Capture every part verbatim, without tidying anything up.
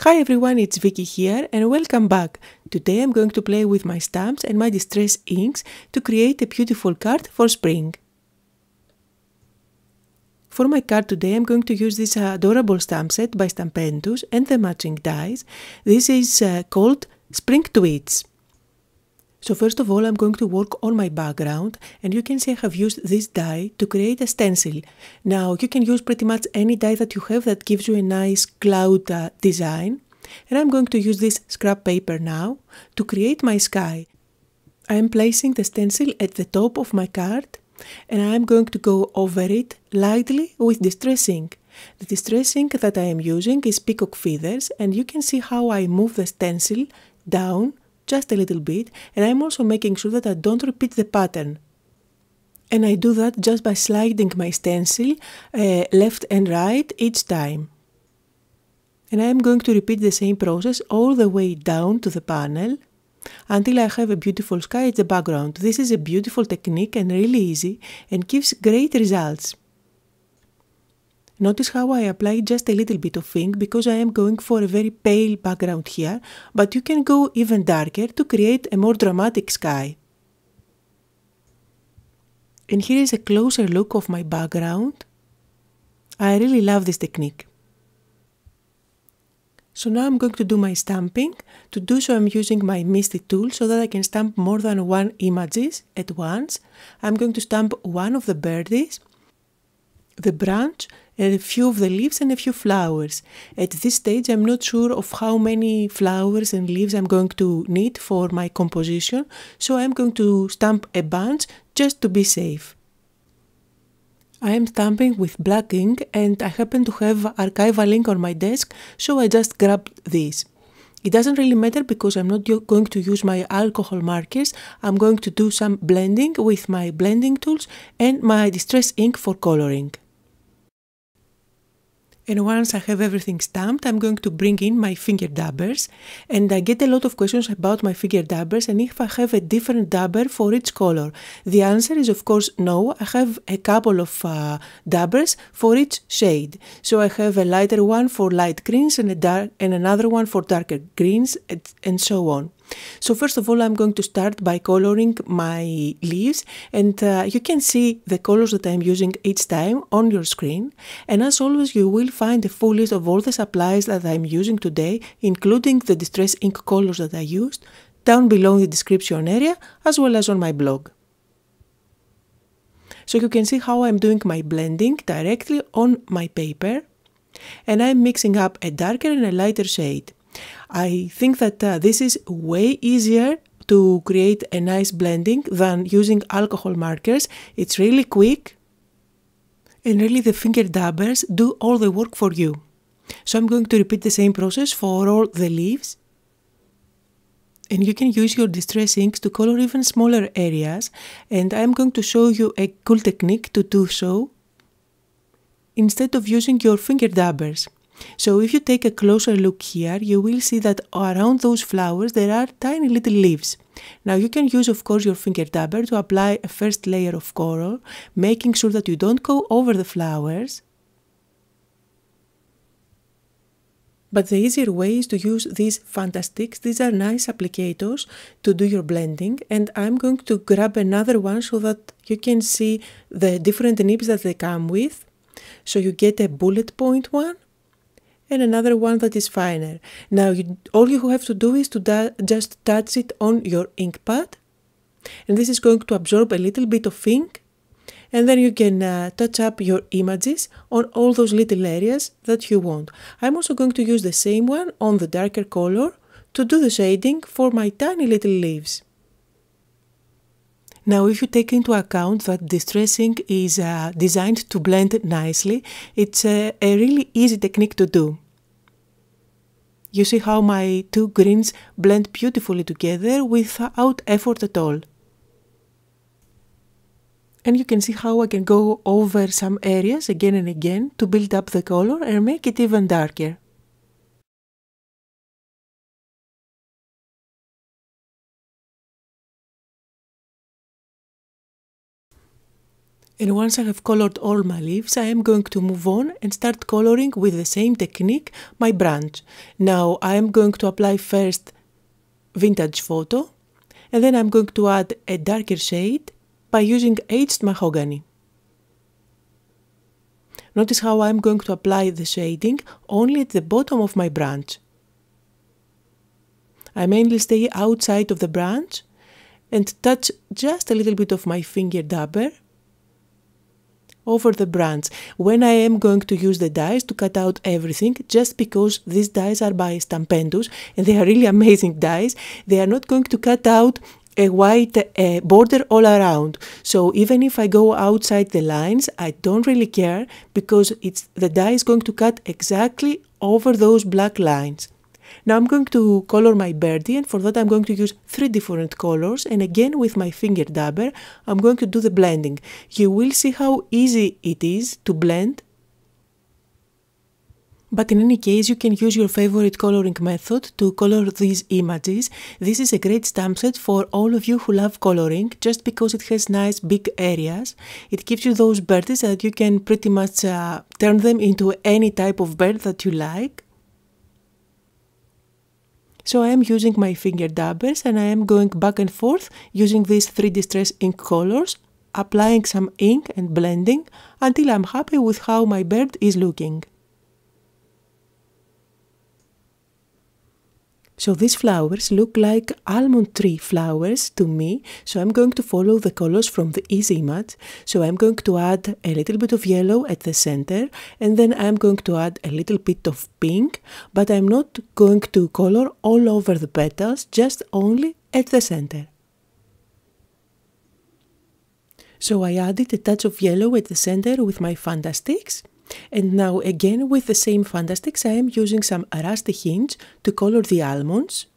Hi everyone, it's Vicky here and welcome back. Today I'm going to play with my stamps and my distress inks to create a beautiful card for spring. For my card today I'm going to use this adorable stamp set by Stampentus and the matching dies. This is uh, called Spring Tweets. So first of all I'm going to work on my background, and you can see I have used this die to create a stencil. Now you can use pretty much any die that you have that gives you a nice cloud uh, design, and I'm going to use this scrap paper now to create my sky. I am placing the stencil at the top of my card and I am going to go over it lightly with distress ink. The distress ink that I am using is Peacock Feathers, and you can see how I move the stencil down just a little bit, and I'm also making sure that I don't repeat the pattern. And I do that just by sliding my stencil uh, left and right each time. And I am going to repeat the same process all the way down to the panel until I have a beautiful sky at the background. This is a beautiful technique and really easy and gives great results. Notice how I apply just a little bit of ink because I am going for a very pale background here, but you can go even darker to create a more dramatic sky. And here is a closer look of my background. I really love this technique. So now I'm going to do my stamping. To do so I'm using my Misty tool so that I can stamp more than one images at once. I'm going to stamp one of the birdies, the branch, and a few of the leaves and a few flowers. At this stage I'm not sure of how many flowers and leaves I'm going to need for my composition, so I'm going to stamp a bunch just to be safe. I am stamping with black ink and I happen to have archival ink on my desk, so I just grabbed this. It doesn't really matter because I'm not going to use my alcohol markers. I'm going to do some blending with my blending tools and my distress ink for coloring. And once I have everything stamped, I'm going to bring in my finger dabbers. And I get a lot of questions about my finger dabbers and if I have a different dabber for each color. The answer is of course no. I have a couple of uh, dabbers for each shade. So I have a lighter one for light greens and, a dark, and another one for darker greens, and so on. So first of all I'm going to start by coloring my leaves, and uh, you can see the colors that I'm using each time on your screen, and as always you will find a full list of all the supplies that I'm using today, including the distress ink colors that I used, down below in the description area as well as on my blog. So you can see how I'm doing my blending directly on my paper, and I'm mixing up a darker and a lighter shade. I think that uh, this is way easier to create a nice blending than using alcohol markers. It's really quick and really the finger dabbers do all the work for you. So I'm going to repeat the same process for all the leaves. And you can use your distress inks to color even smaller areas, and I'm going to show you a cool technique to do so instead of using your finger dabbers. So if you take a closer look here, you will see that around those flowers there are tiny little leaves. Now you can use of course your finger dabber to apply a first layer of color, making sure that you don't go over the flowers. But the easier way is to use these Fantastics. These are nice applicators to do your blending, and I'm going to grab another one so that you can see the different nibs that they come with. So you get a bullet point one and another one that is finer. Now you, all you have to do is to just touch it on your ink pad, and this is going to absorb a little bit of ink, and then you can uh, touch up your images on all those little areas that you want. I'm also going to use the same one on the darker color to do the shading for my tiny little leaves. Now if you take into account that distress ink is uh, designed to blend nicely, it's uh, a really easy technique to do. You see how my two greens blend beautifully together without effort at all. And you can see how I can go over some areas again and again to build up the color and make it even darker. And once I have colored all my leaves, I am going to move on and start coloring with the same technique my branch. Now I am going to apply first Vintage Photo, and then I'm going to add a darker shade by using Aged Mahogany. Notice how I'm going to apply the shading only at the bottom of my branch. I mainly stay outside of the branch and touch just a little bit of my finger dabber over the branch when I am going to use the dies to cut out everything, just because these dies are by Stampendous and they are really amazing dies. They are not going to cut out a white uh, border all around. So even if I go outside the lines, I don't really care, because it's the die is going to cut exactly over those black lines. Now I'm going to color my birdie, and for that I'm going to use three different colors, and again with my finger dabber I'm going to do the blending. You will see how easy it is to blend, but in any case you can use your favorite coloring method to color these images. This is a great stamp set for all of you who love coloring, just because it has nice big areas. It gives you those birdies that you can pretty much uh, turn them into any type of bird that you like. So I am using my finger dabbers and I am going back and forth using these three Distress ink colors, applying some ink and blending until I'm happy with how my bird is looking. So these flowers look like almond tree flowers to me, so I'm going to follow the colors from the easy image. So I'm going to add a little bit of yellow at the center, and then I'm going to add a little bit of pink, but I'm not going to color all over the petals, just only at the center. So I added a touch of yellow at the center with my Fantastics. And now again with the same Fantastics I am using some Rusty Hinge to color the almonds.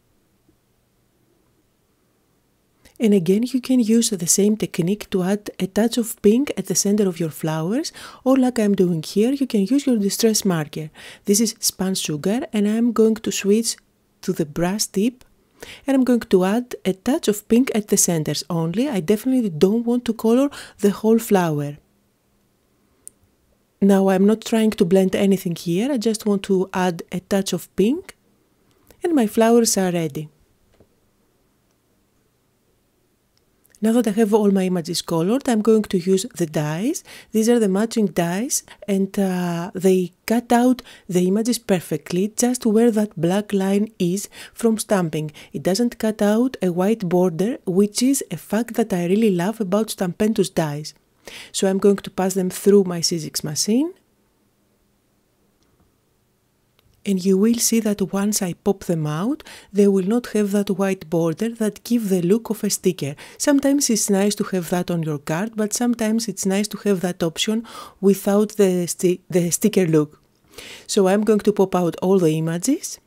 And again you can use the same technique to add a touch of pink at the center of your flowers, or like I'm doing here, you can use your distress marker. This is Spun Sugar, and I'm going to switch to the brass tip, and I'm going to add a touch of pink at the centers only. I definitely don't want to color the whole flower. Now I'm not trying to blend anything here, I just want to add a touch of pink, and my flowers are ready. Now that I have all my images colored, I'm going to use the dies. These are the matching dies, and uh, they cut out the images perfectly just where that black line is from stamping. It doesn't cut out a white border, which is a fact that I really love about Stampendous dies. So I'm going to pass them through my Sizzix machine, and you will see that once I pop them out, they will not have that white border that gives the look of a sticker. Sometimes it's nice to have that on your card, but sometimes it's nice to have that option without the, sti the sticker look. So I'm going to pop out all the images.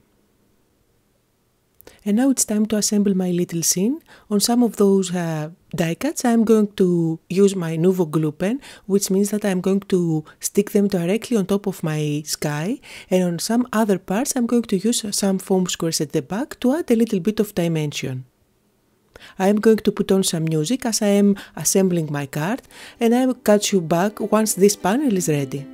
And now it's time to assemble my little scene. On some of those uh, die cuts I'm going to use my Nuvo glue pen, which means that I'm going to stick them directly on top of my sky, and on some other parts I'm going to use some foam squares at the back to add a little bit of dimension. I am going to put on some music as I am assembling my card, and I will catch you back once this panel is ready.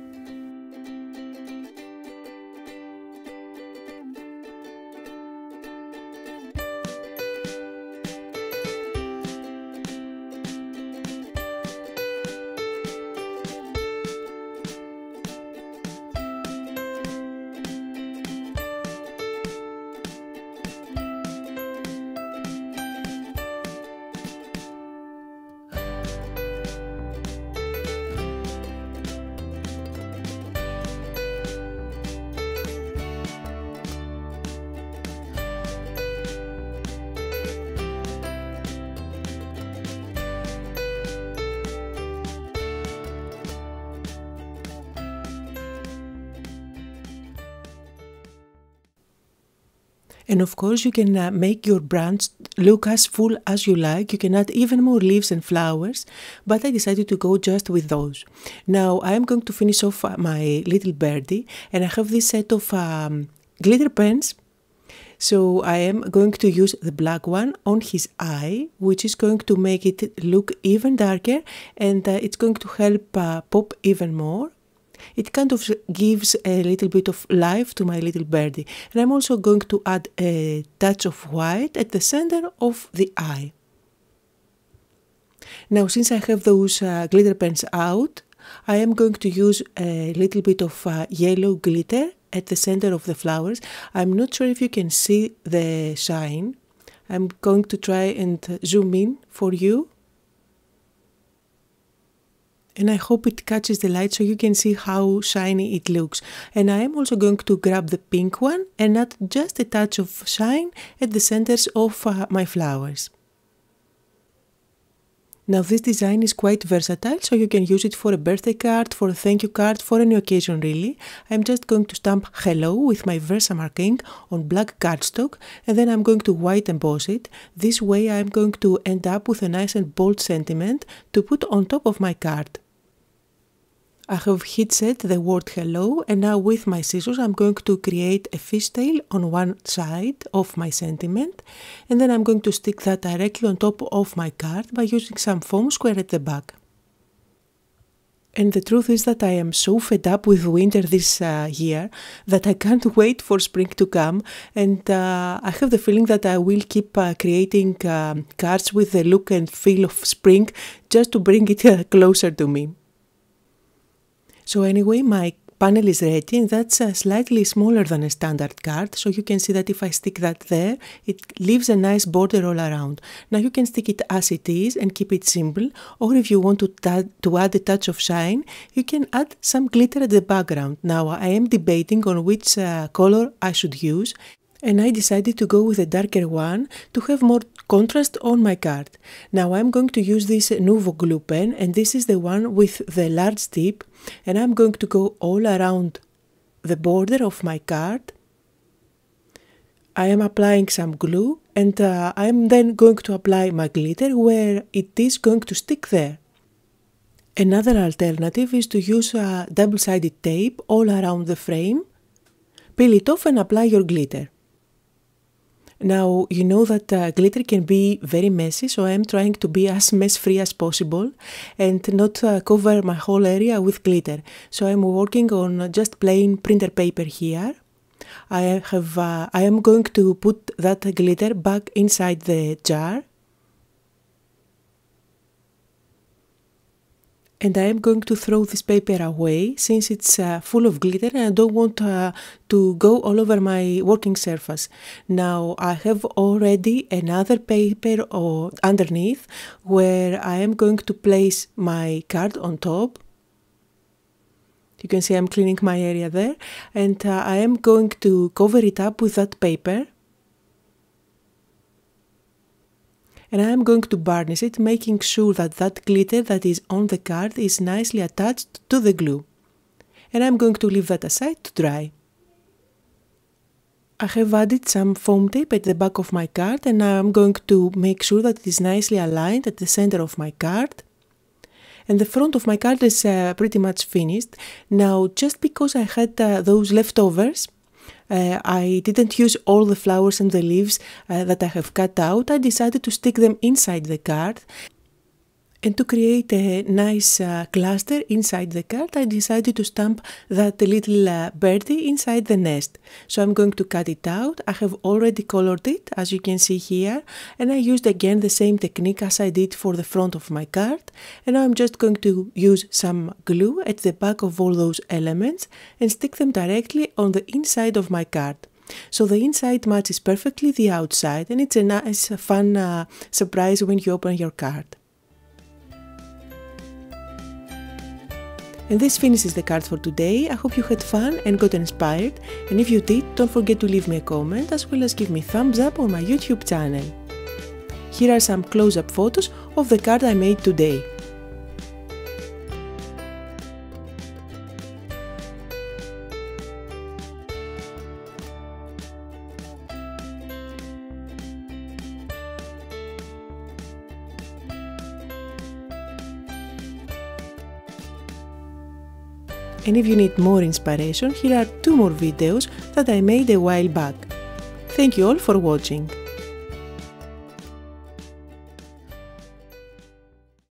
And of course you can uh, make your branch look as full as you like. You can add even more leaves and flowers, but I decided to go just with those. Now I am going to finish off my little birdie, and I have this set of um, glitter pens. So I am going to use the black one on his eye, which is going to make it look even darker, and uh, it's going to help uh, pop even more. It kind of gives a little bit of life to my little birdie. And I'm also going to add a touch of white at the center of the eye. Now, since I have those uh, glitter pens out, I am going to use a little bit of uh, yellow glitter at the center of the flowers. I'm not sure if you can see the shine. I'm going to try and zoom in for you. And I hope it catches the light so you can see how shiny it looks. And I am also going to grab the pink one and add just a touch of shine at the centers of uh, my flowers. Now this design is quite versatile, so you can use it for a birthday card, for a thank you card, for any occasion really. I'm just going to stamp hello with my Versamark ink on black cardstock, and then I'm going to white emboss it. This way I'm going to end up with a nice and bold sentiment to put on top of my card. I have heat set the word hello, and now with my scissors I'm going to create a fishtail on one side of my sentiment, and then I'm going to stick that directly on top of my card by using some foam square at the back. And the truth is that I am so fed up with winter this uh, year that I can't wait for spring to come, and uh, I have the feeling that I will keep uh, creating uh, cards with the look and feel of spring just to bring it uh, closer to me. So anyway, my panel is ready, and that's uh, slightly smaller than a standard card, so you can see that if I stick that there, it leaves a nice border all around. Now you can stick it as it is and keep it simple, or if you want to, to add a touch of shine, you can add some glitter at the background. Now I am debating on which uh, color I should use, and I decided to go with a darker one to have more contrast on my card. Now I'm going to use this Nuvo glue pen, and this is the one with the large tip, and I'm going to go all around the border of my card. I am applying some glue, and uh, I'm then going to apply my glitter where it is going to stick there. Another alternative is to use uh, double-sided tape all around the frame, peel it off and apply your glitter. Now, you know that uh, glitter can be very messy, so I am trying to be as mess-free as possible and not uh, cover my whole area with glitter. So I'm working on just plain printer paper here. I have, uh, I am going to put that glitter back inside the jar. And I am going to throw this paper away since it's uh, full of glitter and I don't want uh, to go all over my working surface. Now I have already another paper or underneath where I am going to place my card on top. You can see I'm cleaning my area there, and uh, I am going to cover it up with that paper. And I am going to varnish it, making sure that that glitter that is on the card is nicely attached to the glue. And I'm going to leave that aside to dry. I have added some foam tape at the back of my card, and now I'm going to make sure that it is nicely aligned at the center of my card. And the front of my card is uh, pretty much finished. Now, just because I had uh, those leftovers, Uh, I didn't use all the flowers and the leaves uh, that I have cut out. I decided to stick them inside the card. And to create a nice uh, cluster inside the card, I decided to stamp that little uh, birdie inside the nest. So I'm going to cut it out. I have already colored it, as you can see here, and I used again the same technique as I did for the front of my card. And now I'm just going to use some glue at the back of all those elements and stick them directly on the inside of my card. So the inside matches perfectly the outside, and it's a nice, fun uh, surprise when you open your card. And this finishes the card for today. I hope you had fun and got inspired, and if you did, don't forget to leave me a comment as well as give me thumbs up on my YouTube channel. Here are some close-up photos of the card I made today. And if you need more inspiration, here are two more videos that I made a while back. Thank you all for watching.